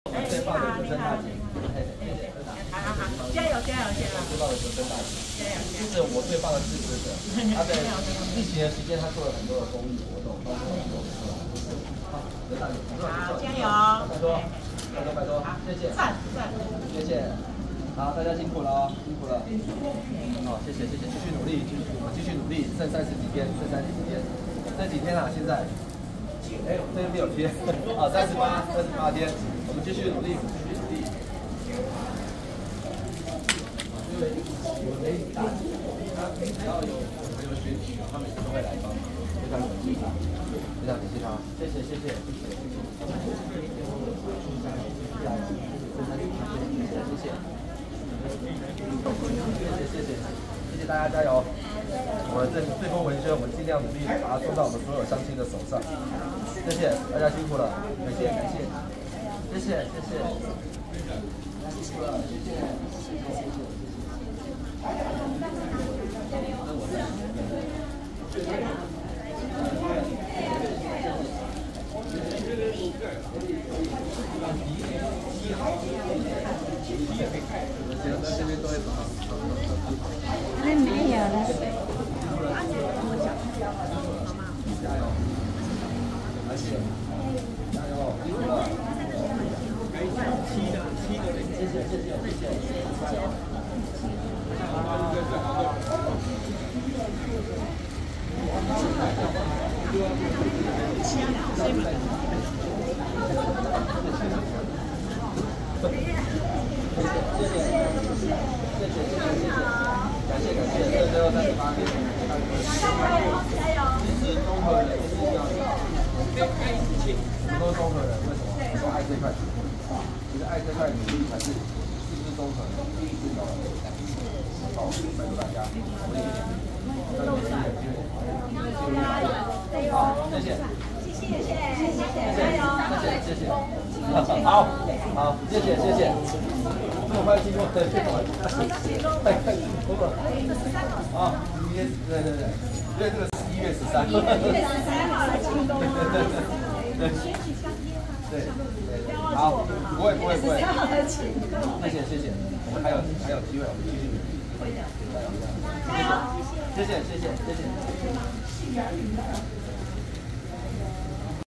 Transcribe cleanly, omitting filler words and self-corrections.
我们最棒的主持人大姐，谢谢。 好，加油加油加油！ 最棒的主持人大姐， 加油！ 这是我最棒的支持者。他在疫情的期间，他做了很多的公益活动，帮助很多人。好， 加油！ 拜托，谢谢。 赞， 谢谢。好，大家辛苦了哦，辛苦了。好，谢谢，继续努力，我们继续努力，剩30几天，这几天啊，现在，这6天，啊，38天，我们继续努力。因为我媒体大姐，他只要有朋友选举，他每次都会来帮忙，非常感谢他，非常感谢他，谢谢。谢谢大家加油！我们这封文宣，我们尽量努力把它送到我们所有乡亲的手上。谢谢大家辛苦了，感谢，谢谢。辛苦了，谢谢。这边都会跑。 还没有呢。 加油！而且加油！辛苦了。谢谢。加油！感谢，最后38天，其实综合人是要很多综合人，为什么？都爱这块土地，其实爱这块土地才是不是综合人，是有好，拜托大家，我也好，谢谢，好，谢谢。这么快经过，对，太快经过了。啊，明天，对，因为这个11月13。11月13号来京东啊。对。好，不会。谢谢。我们还有机会，我们继续努力。加油！谢谢。